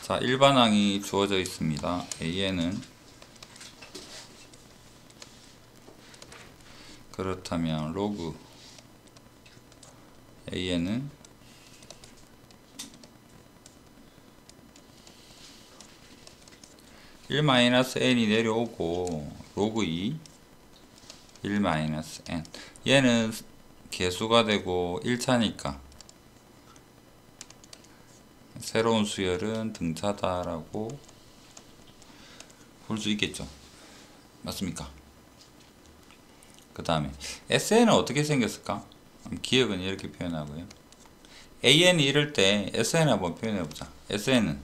자, 일반항이 주어져 있습니다. A에는 그렇다면 로그 A에는 (1-n이) 내려오고 로그 2 (1-n) 얘는 개수가 되고 1차니까 새로운 수열은 등차다 라고 볼 수 있겠죠. 맞습니까? 그 다음에 SN은 어떻게 생겼을까? 기억은 이렇게 표현하고요. AN이 이럴 때 SN 한번 표현해보자. SN은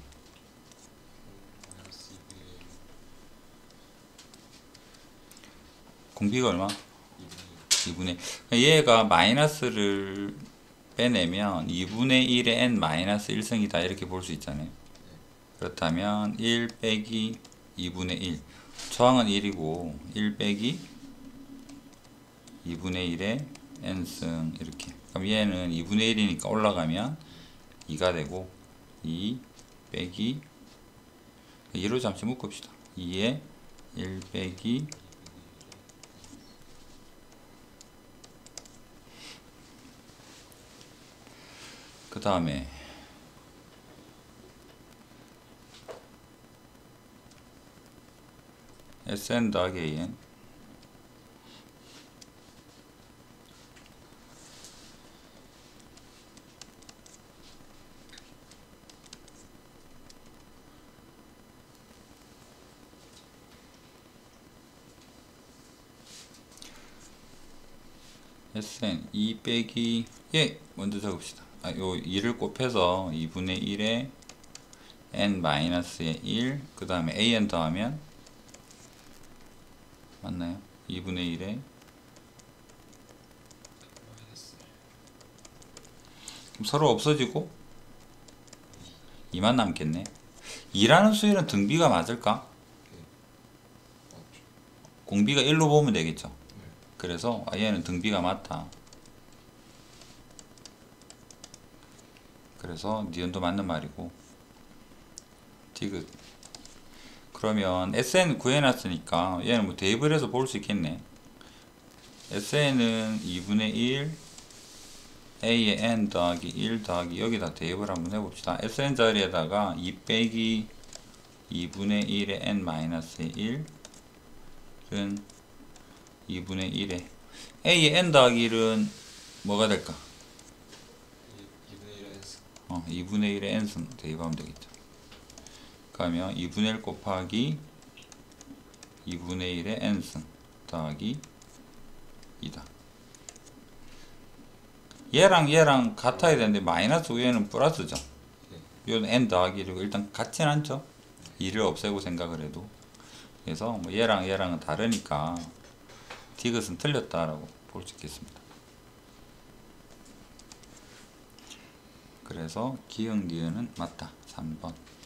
공비가 얼마? 2분의 얘가 마이너스를 빼내면 2분의 1의 n 마이너스 1승이다 이렇게 볼 수 있잖아요. 그렇다면 1 빼기 2분의 1 저항은 1이고 1 빼기 2분의 1의 n승 이렇게. 그럼 얘는 2분의 1이니까 올라가면 2가 되고 2 빼기 2로 잠시 묶읍시다. 2에 1 빼기 그 다음에 SN 더하기 AN SN 2 빼기 먼저 적읍시다. 요 2를 곱해서 2분의 1에 n 마이너스의 1 그 다음에 AN 더하면 맞나요? 2분의 1에 그럼 서로 없어지고 2만 남겠네. 2라는 수열은 등비가 맞을까? 공비가 1로 보면 되겠죠. 그래서 얘는 등비가 맞다. 그래서 니은도 맞는 말이고 디귿. 그러면 SN 구해놨으니까 얘는 뭐 대입을 해서 볼 수 있겠네. SN은 2분의 1 A의 n 더하기 1 더하기 여기다 대입을 한번 해봅시다. SN 자리에다가 2 빼기 2분의 1의 n 마이너스 1은 2분의 1에 A의 n 더하기 1은 뭐가 될까? 2분의 1의 n승 대입하면 되겠죠. 그러면 2분의 1 곱하기 2분의 1의 n승 더하기 2다. 얘랑 같아야 되는데 마이너스 위에는 플러스죠. 이건 n 더하기 1이고 일단 같진 않죠. 2를 없애고 생각을 해도. 그래서 뭐 얘랑은 다르니까 디귿은 틀렸다라고 볼 수 있겠습니다. 그래서 기역 니은은 맞다. 3번.